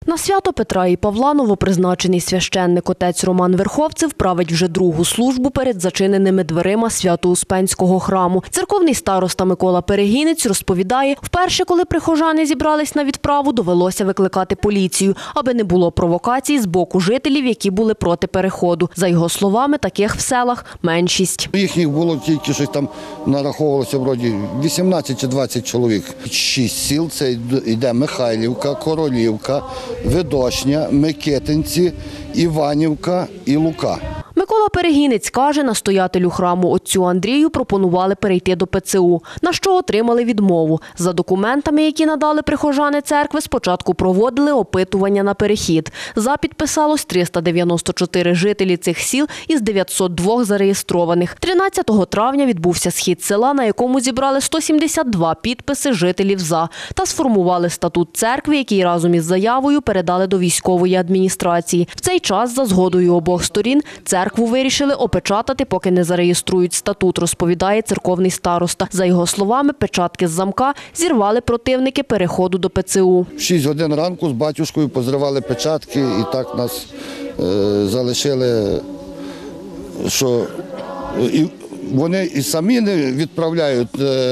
На свято Петра і Павла новопризначений священник отець Роман Верховцев править вже другу службу перед зачиненими дверима Свято-Успенського храму. Церковний староста Микола Перегінець розповідає, вперше, коли прихожани зібрались на відправу, довелося викликати поліцію, аби не було провокацій з боку жителів, які були проти переходу. За його словами, таких в селах меншість. Їхніх було тільки щось там нараховувалося вроді 18 чи 20 чоловік. 6 сіл, це йде Михайлівка, Королівка, Видошня, Микитинці, Іванівка і Лука. Микола Перегінець каже, настоятелю храму отцю Андрію пропонували перейти до ПЦУ, на що отримали відмову. За документами, які надали прихожани церкви, спочатку проводили опитування на перехід. За підписалось 394 жителі цих сіл із 902 зареєстрованих. 13 травня відбувся схід села, на якому зібрали 172 підписи жителів «за» та сформували статут церкви, який разом із заявою передали до військової адміністрації. В цей час, за згодою обох сторін, церкву вирішили опечатати, поки не зареєструють статут, розповідає церковний староста. За його словами, печатки з замка зірвали противники переходу до ПЦУ. В 6 годин ранку з батюшкою позривали печатки і так нас залишили, що вони і самі не відправляють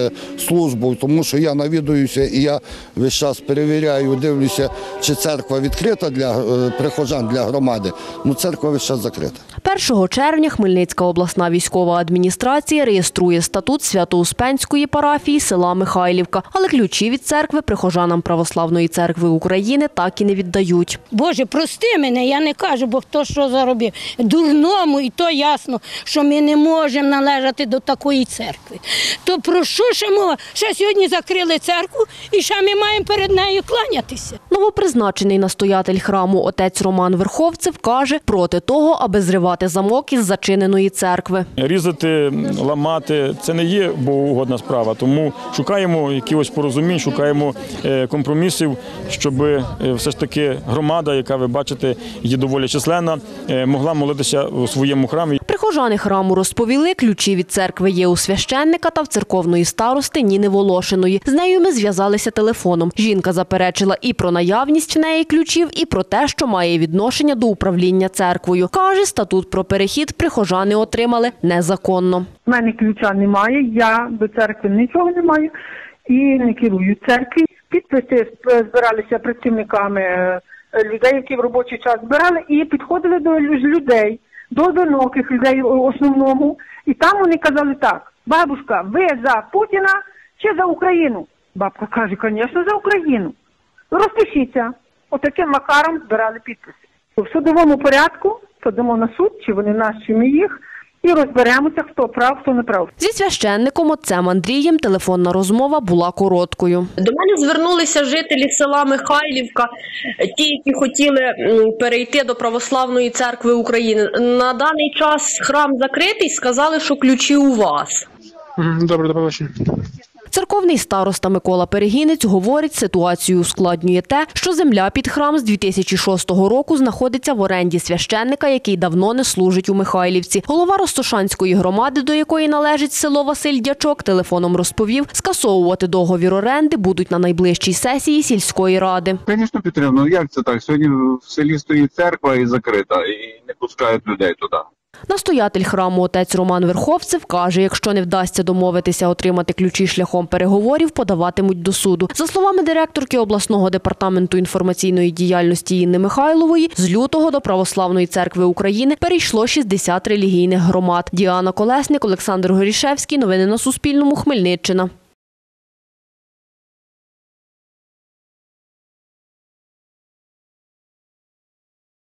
службу, тому що я навідуюся і я весь час перевіряю, дивлюся, чи церква відкрита для прихожан, для громади. Ну, церква весь час закрита. 1 червня Хмельницька обласна військова адміністрація реєструє статут Свято-Успенської парафії села Михайлівка, але ключі від церкви прихожанам Православної церкви України так і не віддають. Боже, прости мене, я не кажу, бо хто що заробив. Дурному, і то ясно, що ми не можемо належати до такої церкви. То про що ще мова? Ще сьогодні закрили церкву і ще ми маємо перед нею кланятися. Новопризначений настоятель храму отець Роман Верховцев каже, проти того, аби зривати замок із зачиненої церкви. Різати, ламати – це не є богоугодна справа, тому шукаємо якихось порозумінь, шукаємо компромісів, щоб все ж таки громада, яка, ви бачите, є доволі численна, могла молитися у своєму храмі. Прихожани храму розповіли, ключі від церкви є у священника та в церковної старости Ніни Волошиної. З нею ми зв'язалися телефоном. Жінка заперечила і про наявність в неї ключів, і про те, що має відношення до управління церквою. Каже, статут про перехід прихожани отримали незаконно. У мене ключа немає, я до церкви нічого не маю і не керую церкві. Підписи збиралися працівниками людей, які в робочий час збирали, і підходили до людей, до одиноких людей в основному. І там вони казали так: бабушка, ви за Путіна чи за Україну? Бабка каже, звісно, за Україну. Розпишіться. Отаким макаром збирали підписи. В судовому порядку подамо на суд, чи вони нас, чи ми їх, і розберемося, хто прав, хто не прав. Зі священником отцем Андрієм телефонна розмова була короткою. До мене звернулися жителі села Михайлівка, ті, які хотіли перейти до Православної церкви України. На даний час храм закритий, сказали, що ключі у вас. Добре, до побачення. Церковний староста Микола Перегінець говорить, ситуацію ускладнює те, що земля під храм з 2006 року знаходиться в оренді священника, який давно не служить у Михайлівці. Голова Ростошанської громади, до якої належить село Василь Дячок, телефоном розповів, скасовувати договір оренди будуть на найближчій сесії сільської ради. Звісно, підтримую. Як це так? Сьогодні в селі стоїть церква і закрита, і не пускають людей туди. Настоятель храму отець Роман Верховцев каже, якщо не вдасться домовитися отримати ключі шляхом переговорів, подаватимуть до суду. За словами директорки обласного департаменту інформаційної діяльності Інни Михайлової, з лютого до Православної церкви України перейшло 60 релігійних громад. Діана Колесник, Олександр Горішевський. Новини на Суспільному. Хмельниччина.